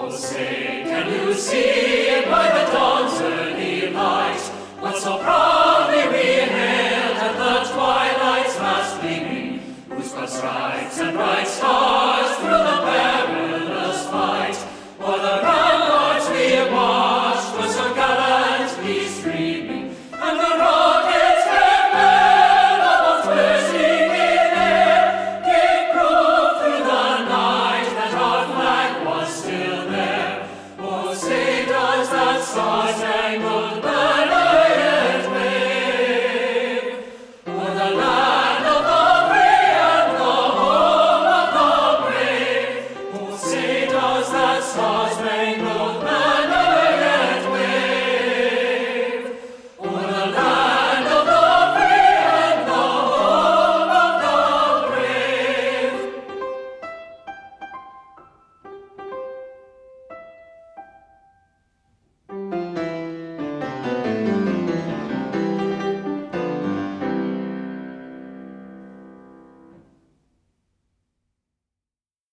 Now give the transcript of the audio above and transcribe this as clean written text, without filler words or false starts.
Say, can you see it by the dawn's early light, what so proudly we hailed at the twilight's last gleaming, whose broad stripes and bright stars